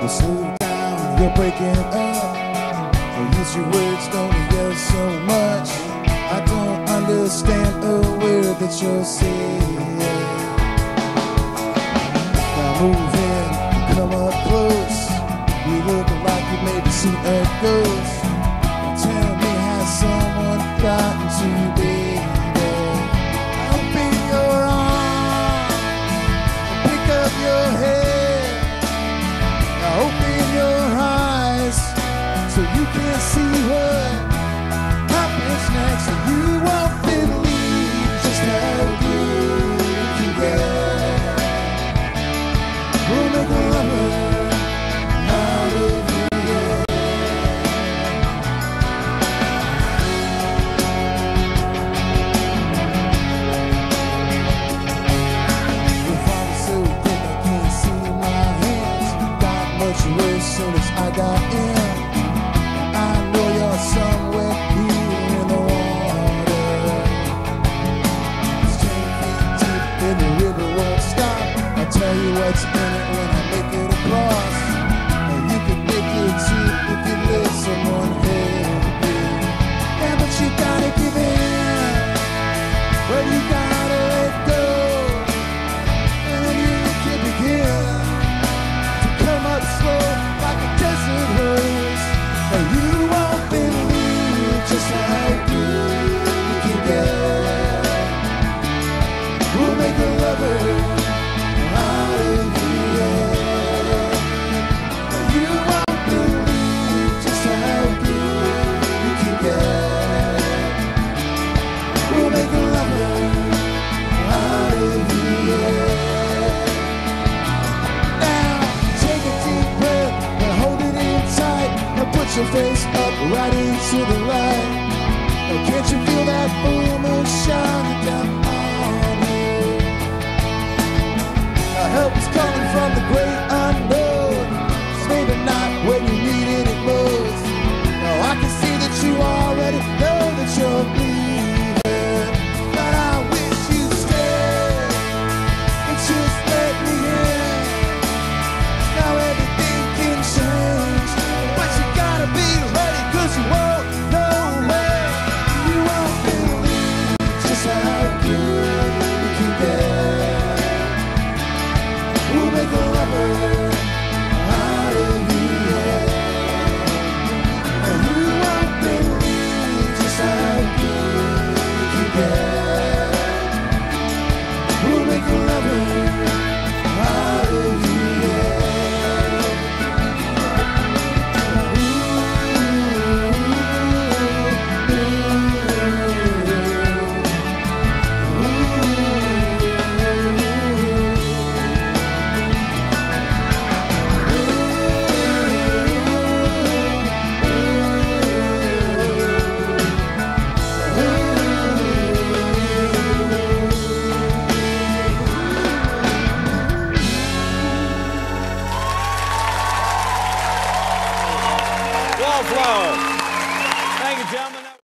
slow down, you're breaking up. Use your words, don't yell so much. I don't understand a word that you're saying. Now move in, come up close. You look like you maybe seen a ghost. Now tell me, has someone gotten to you, baby? Open your arms, pick up your head. Now open your eyes so you can see what happens next. You won't believe just how good you can get. We'll make a lover out of you, yeah. Your father's so thick I can't see my hands. Got much worse soon as I got in. Somewhere here in the water. It's 10 feet deep and the river won't stop. I'll tell you what's in it when I make it across. And you can make it too if you let someone help you. Yeah, but you gotta give in. Well, you gotta let go. And then you can begin to come up slow like a desert rose. And you won't believe just how good you can get. We'll make a lover out of you, yeah. You won't believe just how good you can get. We'll make a lover out of you, yeah. Now take a deep breath and hold it in tight. Now put your face up right into the light. Oh, can't you feel that full moon shining down on you? Now help is coming from the great unknown. It's maybe not when you needed it most. Now I can see that you already know that you're bleeding. But I wish you'd stay and just let me in. Now everything can change, but you gotta be ready, 'cause you won't know when. You won't believe just how good you can get. We'll make a lover out of you, yeah. And you won't believe just how good you can get. We'll make a lover out of you, yeah. Wallflower.